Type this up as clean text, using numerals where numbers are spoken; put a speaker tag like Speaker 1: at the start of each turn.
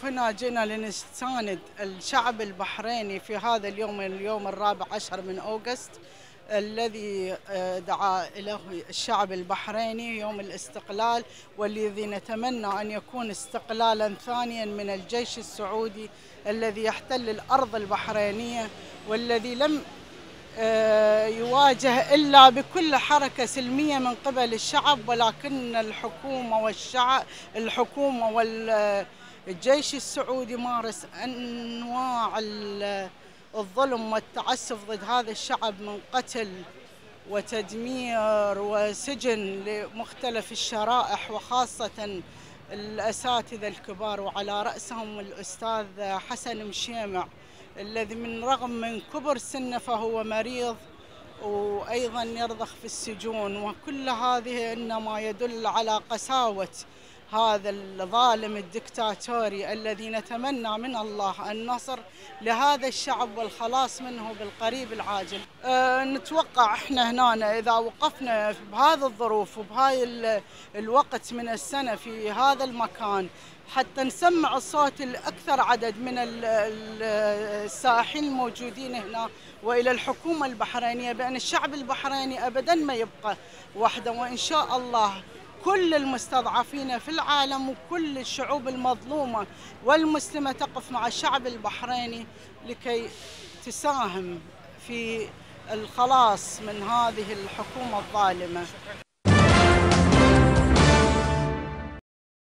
Speaker 1: هنا جئنا لنستاند الشعب البحريني في هذا اليوم 14 من أغسطس الذي دعا له الشعب البحريني يوم الاستقلال، والذي نتمنى أن يكون استقلالا ثانيا من الجيش السعودي الذي يحتل الأرض البحرينية، والذي لم يواجه إلا بكل حركة سلمية من قبل الشعب، ولكن الحكومة والجيش السعودي مارس أنواع الظلم والتعسف ضد هذا الشعب من قتل وتدمير وسجن لمختلف الشرائح، وخاصة الأساتذة الكبار، وعلى رأسهم الأستاذ حسن مشيمع الذي من رغم من كبر سنه فهو مريض وأيضا يرضخ في السجون. وكل هذه إنما يدل على قساوة هذا الظالم الدكتاتوري الذي نتمنى من الله النصر لهذا الشعب والخلاص منه بالقريب العاجل. نتوقع احنا هنا إذا وقفنا بهذه الظروف وبهاي الوقت من السنة في هذا المكان حتى نسمع الصوت لأكثر عدد من السائحين الموجودين هنا، وإلى الحكومة البحرينية بأن الشعب البحريني أبداً ما يبقى وحده، وإن شاء الله كل المستضعفين في العالم وكل الشعوب المظلومة والمسلمة تقف مع الشعب البحريني لكي تساهم في الخلاص من هذه الحكومة الظالمة.